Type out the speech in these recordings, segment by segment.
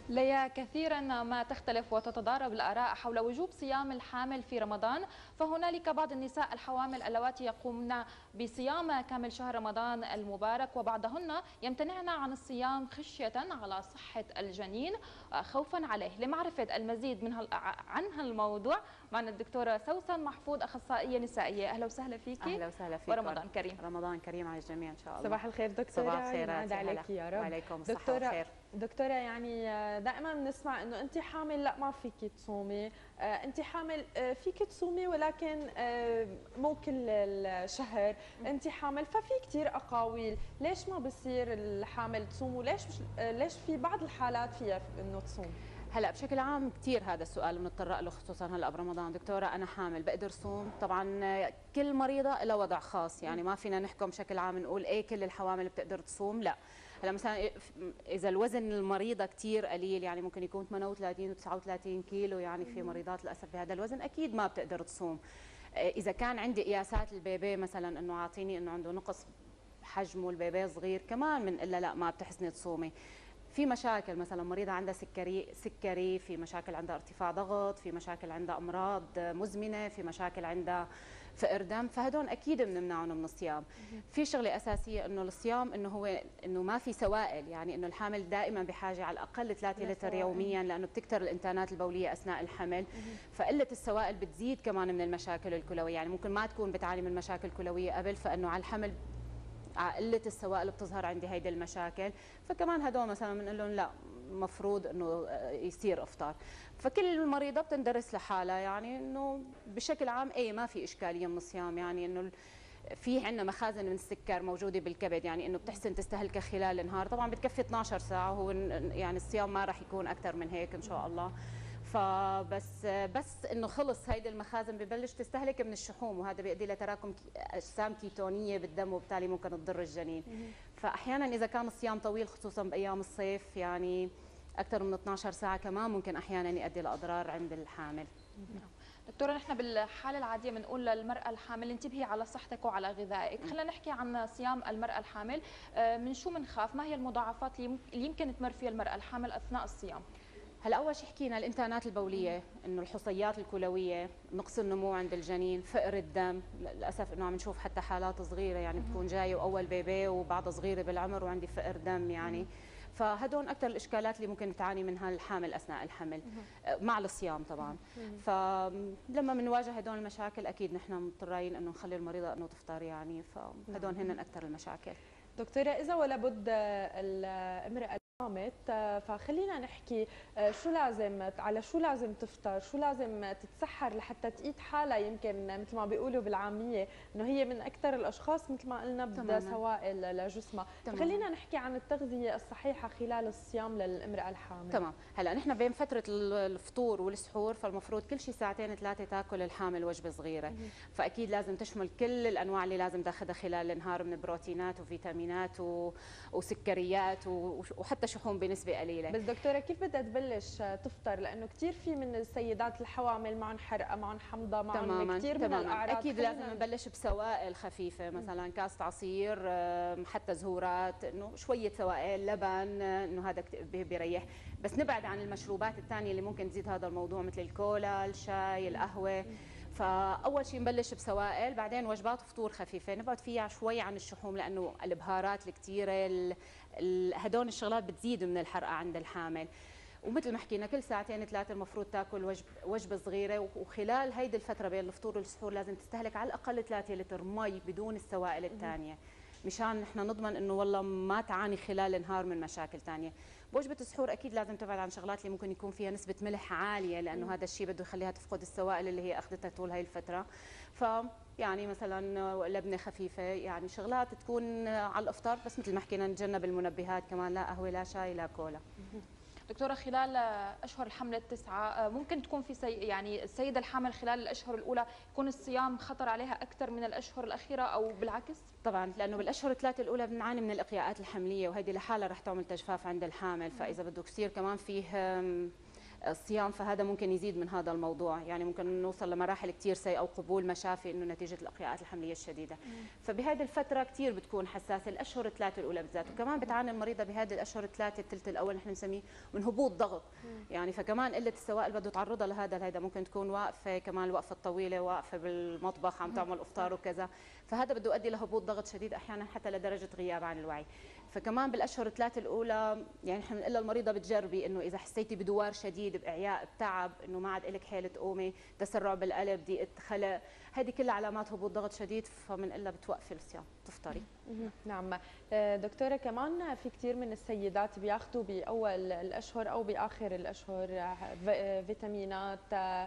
ليا كثيرا ما تختلف وتتضارب الآراء حول وجوب صيام الحامل في رمضان، فهنالك بعض النساء الحوامل اللواتي يقومن بصيام كامل شهر رمضان المبارك، وبعضهن يمتنعن عن الصيام خشية على صحة الجنين خوفا عليه. لمعرفة المزيد عن هالموضوع معنا الدكتورة سوسن محفوظ، أخصائية نسائية. أهلا وسهلا فيكي. اهلا وسهلا فيك. ورمضان كريم. رمضان كريم على الجميع ان شاء الله. صباح الخير دكتورة. صباح الخيرات عليك يا رب. وعليكم الصحة والخير. دكتورة، يعني دائما بنسمع انه انت حامل لا ما فيك تصومي، انت حامل فيك تصومي ولكن مو كل الشهر انت حامل، ففي كثير اقاويل، ليش ما بصير الحامل تصوم وليش ليش في بعض الحالات فيها انه تصوم؟ هلا بشكل عام كثير هذا السؤال بنتطرق له خصوصا هلا برمضان. دكتوره انا حامل بقدر صوم؟ طبعا كل مريضه لها وضع خاص، يعني ما فينا نحكم بشكل عام نقول ايه كل الحوامل بتقدر تصوم، لا. هلا مثلا اذا الوزن المريضه كثير قليل، يعني ممكن يكون 38 و39 كيلو، يعني في مريضات للاسف بهذا الوزن اكيد ما بتقدر تصوم. اذا كان عندي قياسات البيبي مثلا انه عاطيني انه عنده نقص حجمه، البيبي صغير كمان من الا لا ما بتحسني تصومي. في مشاكل مثلا مريضه عندها سكري، في مشاكل عندها ارتفاع ضغط، في مشاكل عندها امراض مزمنه، في مشاكل عندها فقر دم، فهدول اكيد بنمنعهم من الصيام. في شغله اساسيه انه الصيام انه ما في سوائل، يعني انه الحامل دائما بحاجه على الاقل 3 لتر يوميا، لانه بتكتر الانتانات البوليه اثناء الحمل، فقله السوائل بتزيد كمان من المشاكل الكلويه، يعني ممكن ما تكون بتعاني من مشاكل كلويه قبل، فانه على الحمل قله السوائل بتظهر عندي هيدي المشاكل، فكمان هدول مثلا بنقول لهم لا مفروض انه يصير افطار. فكل مريضه بتندرس لحالها، يعني انه بشكل عام اي ما في اشكاليه من الصيام، يعني انه في عندنا مخازن من السكر موجوده بالكبد، يعني انه بتحسن تستهلكها خلال النهار، طبعا بتكفي 12 ساعه، هو يعني الصيام ما راح يكون اكثر من هيك ان شاء الله. بس انه خلص هيدي المخازن ببلش تستهلك من الشحوم، وهذا بيؤدي لتراكم اجسام كيتونيه بالدم، وبالتالي ممكن تضر الجنين. فاحيانا اذا كان الصيام طويل خصوصا بايام الصيف، يعني اكثر من 12 ساعه كمان ممكن احيانا يؤدي لاضرار عند الحامل. دكتورة، نحن بالحالة العادية بنقول للمرأة الحامل انتبهي على صحتك وعلى غذائك. خلينا نحكي عن صيام المرأة الحامل. من شو بنخاف؟ ما هي المضاعفات اللي يمكن تمر فيها المرأة الحامل أثناء الصيام؟ هلا اول شيء حكينا الانتانات البوليه، انه الحصيات الكلويه، نقص النمو عند الجنين، فقر الدم، للاسف انه عم نشوف حتى حالات صغيره، يعني بتكون جايه واول بيبي وبعضها صغيره بالعمر وعندي فقر دم، يعني فهدول اكثر الاشكالات اللي ممكن تعاني منها الحامل اثناء الحمل مع الصيام طبعا. فلما بنواجه هدول المشاكل اكيد نحن مضطرين انه نخلي المريضه انه تفطر، يعني فهدول هن اكثر المشاكل. دكتورة، اذا ولا بد الامرأة قامت، فخلينا نحكي على شو لازم تفطر، شو لازم تتسحر لحتى تقيت حالها، يمكن مثل ما بيقولوا بالعاميه انه هي من اكثر الاشخاص مثل ما قلنا بدها سوائل لجسمها. خلينا نحكي عن التغذيه الصحيحه خلال الصيام للامراه الحامل. تمام. هلا نحن بين فتره الفطور والسحور فالمفروض كل شيء ساعتين ثلاثه تاكل الحامل وجبه صغيره، فاكيد لازم تشمل كل الانواع اللي لازم تاخذها خلال النهار من بروتينات وفيتامينات وسكريات وحتى شحوم بنسبه قليله. بس دكتوره كيف بدها تبلش تفطر؟ لانه كثير في من السيدات الحوامل معهم حرقه، معهم حمضه، معهم كثير من الاعراض. اكيد لازم نبلش بسوائل خفيفه، مثلا كاسه عصير، حتى زهورات، انه شويه سوائل، لبن، انه هذا بيريح. بس نبعد عن المشروبات الثانيه اللي ممكن تزيد هذا الموضوع مثل الكولا، الشاي، القهوه. فاول شيء نبلش بسوائل، بعدين وجبات فطور خفيفه نبعد فيها شوي عن الشحوم، لانه البهارات الكثيره هدول الشغلات بتزيد من الحرقه عند الحامل. ومثل ما حكينا كل ساعتين ثلاثه المفروض تاكل وجبه صغيره، وخلال هيدي الفتره بين الفطور والسحور لازم تستهلك على الاقل 3 لتر مي بدون السوائل الثانيه، مشان نحن نضمن انه والله ما تعاني خلال النهار من مشاكل ثانيه. بوجبه السحور اكيد لازم تبعد عن شغلات اللي ممكن يكون فيها نسبه ملح عاليه، لانه هذا الشيء بده يخليها تفقد السوائل اللي هي اخذتها طول هي الفتره. يعني مثلا لبنه خفيفه، يعني شغلات تكون على الافطار، بس مثل ما حكينا نتجنب المنبهات كمان، لا قهوه لا شاي لا كولا. دكتورة، خلال أشهر الحمل التسعة ممكن تكون في يعني السيدة الحامل خلال الأشهر الأولى يكون الصيام خطر عليها أكثر من الأشهر الأخيرة أو بالعكس؟ طبعا، لأنه بالأشهر الثلاثة الأولى بنعاني من الإقياءات الحملية، وهيدي لحالها رح تعمل تجفاف عند الحامل، فإذا بدك يصير كمان فيه الصيام، فهذا ممكن يزيد من هذا الموضوع، يعني ممكن نوصل لمراحل كثير سيئه او قبول مشافي انه نتيجه الاقياءات الحمليه الشديده. فبهذه الفتره كثير بتكون حساسه، الاشهر الثلاثه الاولى بالذات، وكمان بتعاني المريضه بهذه الاشهر الثلاثه الثلث الاول نحن بنسميه من هبوط ضغط، يعني فكمان قله السوائل بده تعرضها لهذا ممكن تكون واقفه، كمان الوقفه الطويله، واقفه بالمطبخ عم تعمل افطار وكذا، فهذا بده يؤدي لهبوط ضغط شديد احيانا حتى لدرجه غياب عن الوعي. فكمان بالاشهر الثلاثه الاولى يعني نحن بنقول للمريضه بتجربي انه اذا حسيتي بدوار شديد، باعياء، بتعب، انه ما عاد لك حيل تقومي، تسرع بالقلب، ضيقه خلق، هذه كلها علامات هبوط ضغط شديد، فبنقول لها بتوقفي الصيام، تفطري. نعم. دكتورة كمان في كثير من السيدات بياخذوا باول الاشهر او باخر الاشهر فيتامينات،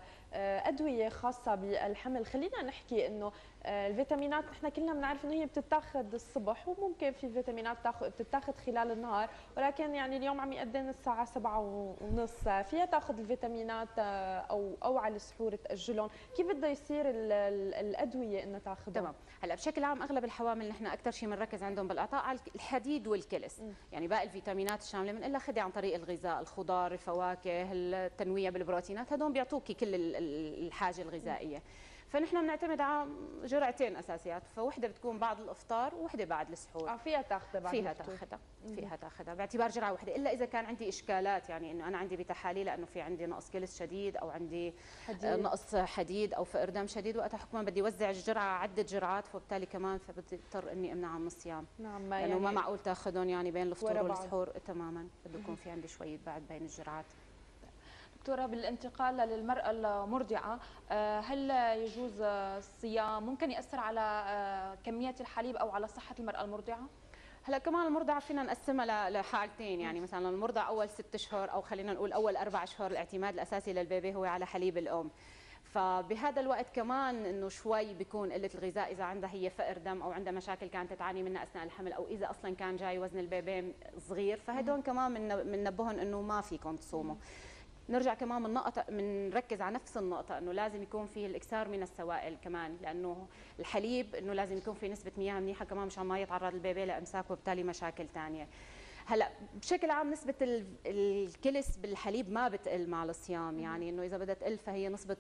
ادويه خاصه بالحمل. خلينا نحكي انه الفيتامينات نحن كلنا بنعرف انه هي بتتاخذ الصبح، وممكن في فيتامينات بتتاخذ خلال النهار، ولكن يعني اليوم عم يأذن الساعه 7:30، فيها تاخذ الفيتامينات او على السحور تاجلهم. كيف بده يصير الادويه انه تاخذهم؟ تمام. هلا بشكل عام اغلب الحوامل نحن اكثر شيء بنركز عندهم بالاعطاء على الحديد والكلس، يعني باقي الفيتامينات الشامله بنقول لها خذي عن طريق الغذاء، الخضار، الفواكه، التنويع بالبروتينات، هدول بيعطوكي كل الحاجه الغذائيه. فنحن بنعتمد على جرعتين اساسيات، فوحده بتكون بعد الافطار ووحده بعد السحور. فيها تاخذها بعد الفطور؟ فيها تاخذها باعتبار جرعه واحده، الا اذا كان عندي اشكالات، يعني انه انا عندي بتحاليل لانه في عندي نقص كلس شديد، او عندي نقص حديد او فقر دم شديد، وقتها حكما بدي اوزع الجرعه عده جرعات، فبالتالي كمان فبدي اضطر اني امنعها من الصيام. نعم، لانه يعني ما معقول تاخذهم يعني بين الفطور والسحور تماما، بده يكون في عندي شويه بعد بين الجرعات. دكتورة، بالانتقال للمرأة المرضعة، هل يجوز الصيام؟ ممكن يأثر على كمية الحليب أو على صحة المرأة المرضعة؟ هلا كمان المرضعة فينا نقسمها لحالتين، يعني مثلا المرضعة أول 6 أشهر، أو خلينا نقول أول 4 أشهر الاعتماد الأساسي للبيبي هو على حليب الأم. فبهذا الوقت كمان انه شوي بيكون قله الغذاء، اذا عندها هي فقر دم او عندها مشاكل كانت تعاني منها اثناء الحمل، او اذا اصلا كان جاي وزن البيبي صغير، فهدول كمان بننبههم انه ما فيكم تصوموا. نرجع كمان بنركز على نفس النقطة، انه لازم يكون فيه الاكثار من السوائل كمان، لانه الحليب انه لازم يكون في نسبة مياه منيحة كمان مشان ما يتعرض البيبي لامساك وبالتالي مشاكل ثانية. هلا بشكل عام نسبة الكلس بالحليب ما بتقل مع الصيام، يعني انه اذا بدها تقل فهي نسبة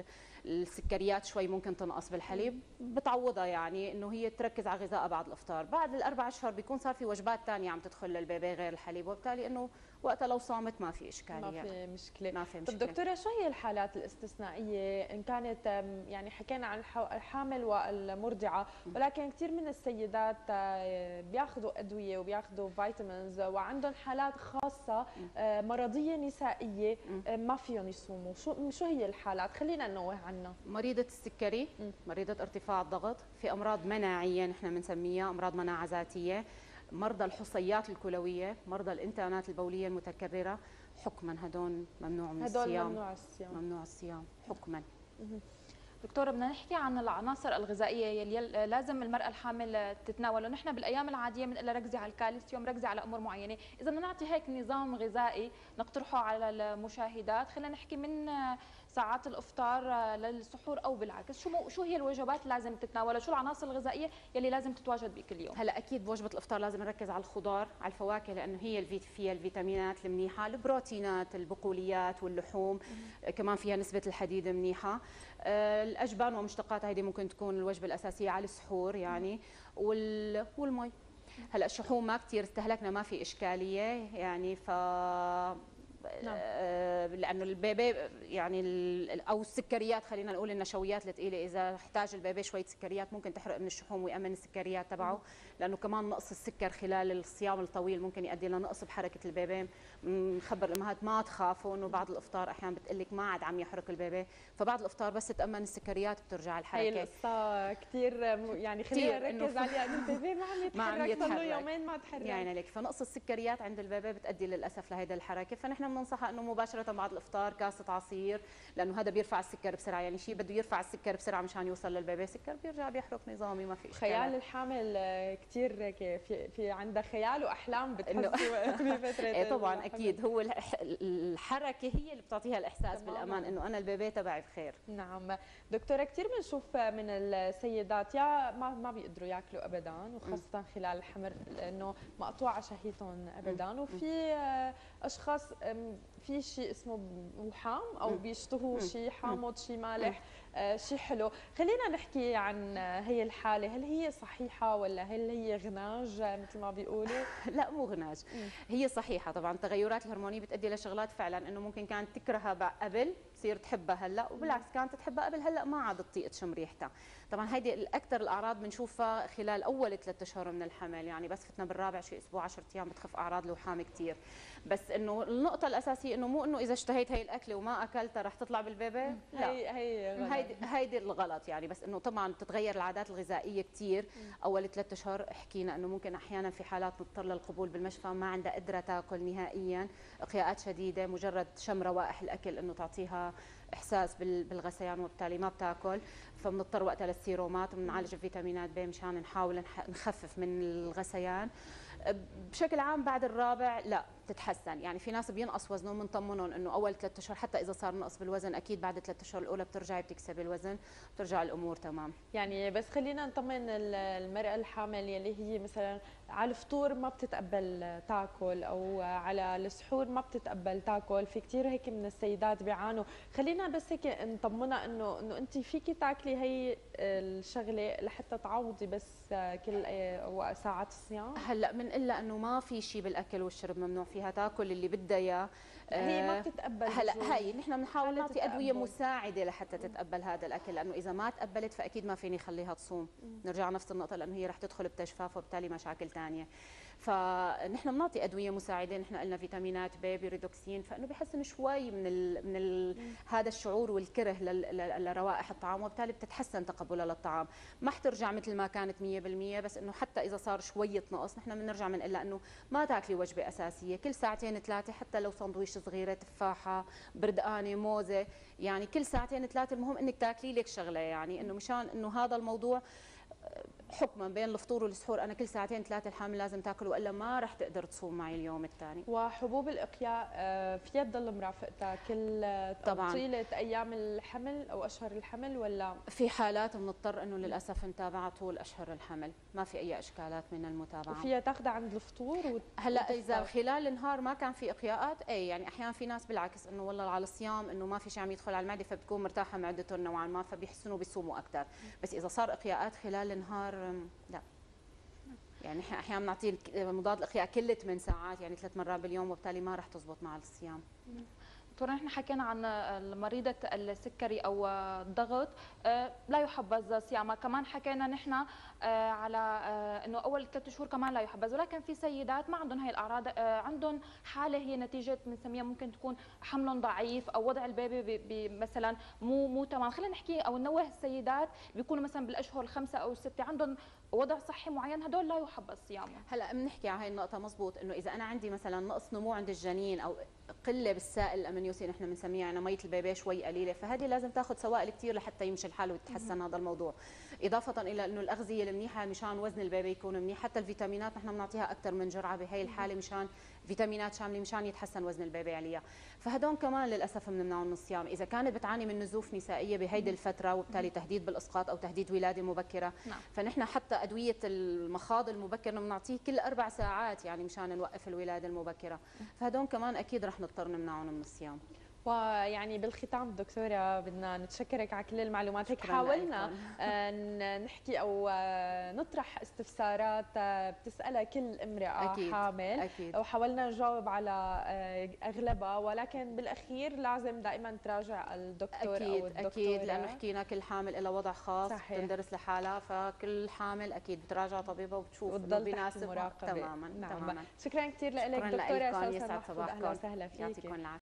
السكريات شوي ممكن تنقص بالحليب، بتعوضها يعني انه هي تركز على غذائها بعد الافطار. بعد ال4 اشهر بيكون صار في وجبات ثانيه عم تدخل للبيبي غير الحليب، وبالتالي انه وقتها لو صامت ما في اشكاليه، ما في مشكله. ما في مشكله. طب دكتوره، شو هي الحالات الاستثنائيه ان كانت، يعني حكينا عن الحامل والمرضعه، ولكن كثير من السيدات بياخذوا ادويه وبياخذوا فيتامينز وعندهم حالات خاصه مرضيه نسائيه ما فيهم يصوموا، شو هي الحالات؟ خلينا ننوه عنها. مريضة السكري، مريضة ارتفاع الضغط، في أمراض مناعية نحن بنسميها أمراض مناعة ذاتية، مرضى الحصيات الكلوية، مرضى الانتانات البولية المتكررة، حكما هدول ممنوع من الصيام. ممنوع الصيام حكما. دكتورة، بدنا نحكي عن العناصر الغذائية يلي لازم المرأة الحامل تتناولها. نحن بالأيام العادية بنقول لها ركزي على الكالسيوم، ركزي على أمور معينة. إذا بدنا نعطي هيك نظام غذائي نقترحه على المشاهدات، خلينا نحكي من ساعات الإفطار للسحور أو بالعكس، شو هي الوجبات اللي لازم تتناولها؟ شو العناصر الغذائية يلي لازم تتواجد بكل يوم؟ هلا أكيد بوجبة الإفطار لازم نركز على الخضار، على الفواكه، لأنه هي فيها الفيتامينات المنيحة، البروتينات، البقوليات واللحوم، كمان فيها نسبة الحديد منيحة. الأجبان ومشتقاتها هذه ممكن تكون الوجبة الأساسية على السحور يعني، والمي. هلا الشحوم ما كثير استهلكنا، ما في إشكالية يعني، نعم. لانه البيبي يعني او السكريات، خلينا نقول النشويات الثقيله، اذا احتاج البيبي شويه سكريات ممكن تحرق من الشحوم ويامن السكريات تبعه، لانه كمان نقص السكر خلال الصيام الطويل ممكن يؤدي لنقص بحركه البيبي. نخبر الامهات ما تخافوا انه بعد الافطار احيانا بتقول لك ما عاد عم يحرق البيبي، فبعد الافطار بس تامن السكريات بترجع الحركه. هي القصه كثير يعني خلينا نركز عليها، انه البيبي ما عم يتحرك، صار له يومين ما تحرك يعني لك، فنقص السكريات عند البيبي بتؤدي للاسف لهيدا الحركه. فنحن بننصحها انه مباشره بعد الافطار كاسه عصير، لانه هذا بيرفع السكر بسرعه، يعني شيء بده يرفع السكر بسرعه مشان يوصل للبيبي، سكر بيرجع بيحرق نظامي، ما في اشكال. خيال الحامل كثير في عندها خيال واحلام بتحسي بفتره ايه طبعا اكيد، هو الحركه هي اللي بتعطيها الاحساس بالامان انه انا البيبي تبعي بخير. نعم دكتوره، كثير بنشوف من السيدات يا ما بيقدروا ياكلوا ابدا، وخاصه خلال الحمل لانه مقطوعه شهيتهم ابدا، وفي اشخاص في شيء اسمه وحام او بيشتهوا شيء حامض، شيء مالح، شيء حلو. خلينا نحكي عن هي الحاله، هل هي صحيحه ولا هل هي غناج مثل ما بيقولوا؟ لا مو غناج، هي صحيحه. طبعا التغيرات الهرمونيه بتؤدي لشغلات فعلا انه ممكن كانت تكرهها قبل تصير تحبها هلا، وبالعكس كانت تحبها قبل هلا ما عاد تطيق تشم ريحتها. طبعا هيدي الاكثر الاعراض بنشوفها خلال اول 3 اشهر من الحمل، يعني بس فتنا بالرابع شيء اسبوع 10 ايام بتخف اعراض الوحام كثير. بس انه النقطه الاساسيه انه مو انه اذا اشتهيت هي الاكله وما اكلتها رح تطلع بالبيبي، لا هيدي الغلط يعني. بس انه طبعا بتتغير العادات الغذائيه كثير. اول 3 اشهر حكينا انه ممكن احيانا في حالات نضطر للقبول بالمشفى، ما عندها قدره تاكل نهائيا، اقياءات شديده، مجرد شم روائح الاكل انه تعطيها احساس بالغثيان وبالتالي ما بتاكل، فبنضطر وقتها للسيرومات، بنعالج بفيتامينات ب مشان نحاول نخفف من الغثيان. بشكل عام بعد الرابع لا بتتحسن، يعني في ناس بينقص وزنهم بنطمنهم انه اول 3 اشهر حتى اذا صار نقص بالوزن اكيد بعد 3 اشهر الاولى بترجعي بتكسبي الوزن، بترجع الامور تمام. يعني بس خلينا نطمن المرأة الحامل يلي هي مثلا على الفطور ما بتتقبل تاكل او على السحور ما بتتقبل تاكل، في كثير هيك من السيدات بيعانوا. خلينا بس هيك نطمنها انه انت فيكي تاكلي هي الشغله لحتى تعوضي بس كل ساعات الصيام. هلا بنقول لها انه ما في شيء بالاكل والشرب ممنوع، فيها تاكل اللي بدها اياه. هي ما بتتقبل. هلا هي نحن بنحاول نعطي ادويه مساعده لحتى تتقبل هذا الاكل، لانه اذا ما تقبلت فاكيد ما فيني اخليها تصوم. نرجع نفس النقطه، لانه هي رح تدخل بتجفاف وبالتالي مشاكل ثانيه. فنحن بنعطي ادويه مساعده، نحن قلنا فيتامينات ب، بيريدوكسين، فانه بحسن شوي هذا الشعور والكره لروائح الطعام، وبالتالي بتتحسن تقبلها للطعام. ما حترجع مثل ما كانت 100%، بس انه حتى اذا صار شويه نقص نحن بنرجع بنقول لها انه ما تاكلي وجبه اساسيه، كل ساعتين 3 حتى لو سندويش صغيره، تفاحه، بردقانه، موزه، يعني كل ساعتين 3 المهم انك تاكلي لك شغله، يعني انه مشان انه هذا الموضوع حكما بين الفطور والسحور انا كل ساعتين 3 الحامل لازم تاكل، والا ما رح تقدر تصوم معي اليوم الثاني. وحبوب الاقياء فيها تضل مرافقتها كل طيله ايام الحمل او اشهر الحمل، ولا في حالات بنضطر انه للاسف نتابعها طول اشهر الحمل، ما في اي اشكالات من المتابعه. وفيها تاخذها عند الفطور هلا اذا خلال النهار ما كان في اقياءات اي، يعني احيانا في ناس بالعكس انه والله على الصيام انه ما في شيء عم يدخل على المعده فبتكون مرتاحه معدتهم نوعا ما، فبيحسوا انه بيصوموا اكثر. بس اذا صار اقياءات خلال النهار لا، يعني احنا احيانا بنعطي مضاد الاقياء كل 8 ساعات، يعني 3 مرات باليوم، وبالتالي ما رح تزبط مع الصيام. دكتورة نحن حكينا عن مريضة السكري أو الضغط لا يحبذ صيامها، كمان حكينا نحن على أنه أول 3 شهور كمان لا يحبذ، ولكن في سيدات ما عندهم هي الأعراض، عندهم حالة هي نتيجة بنسميها ممكن تكون حمل ضعيف أو وضع البيبي مثلا مو تمام. خلينا نحكي أو ننوه السيدات بيكونوا مثلا بالأشهر ال5 أو ال6 عندهم وضع صحي معين، هدول لا يحبذ صيامهم. هلا بنحكي على هي النقطة مزبوط، انه إذا أنا عندي مثلا نقص نمو عند الجنين أو قلة بالسائل الأمنيوسي نحن بنسميها، يعني مية البيبي شوي قليلة، فهذه لازم تاخذ سوائل كثير لحتى يمشي الحال ويتحسن هذا الموضوع. إضافة إلى إنه الأغذية المنيحة مشان وزن البيبي يكون منيح، حتى الفيتامينات نحن بنعطيها أكثر من جرعة بهي الحالة مشان فيتامينات شاملة مشان يتحسن وزن البيبي عليها. فهدول كمان للأسف بنمنعهم من الصيام. إذا كانت بتعاني من نزوف نسائية بهيدي الفترة وبالتالي تهديد بالإسقاط أو تهديد ولادة مبكرة، فنحن حتى أدوية المخاض المبكر بنعطيه كل 4 ساعات يعني مشان نوقف الولادة المبكرة، فهدول كمان أكيد رح نضطر نمنعهم من الصيام. ويعني بالختام دكتورة بدنا نتشكرك على كل المعلومات، هيك حاولنا نحكي أو نطرح استفسارات بتسألها كل امرأة أكيد حامل أكيد. وحاولنا نجاوب على أغلبها، ولكن بالأخير لازم دائما تراجع الدكتور أكيد أو الدكتورة، أكيد، لأنه حكينا كل حامل لها وضع خاص تندرس لحالها، فكل حامل أكيد بتراجع طبيبها وبتشوف إنه بيناسب تماما. نعم. تماما. شكرا كثير لك دكتورة سوسن محفوظ، أهلا وسهلا فيك. يعطيكم العافية.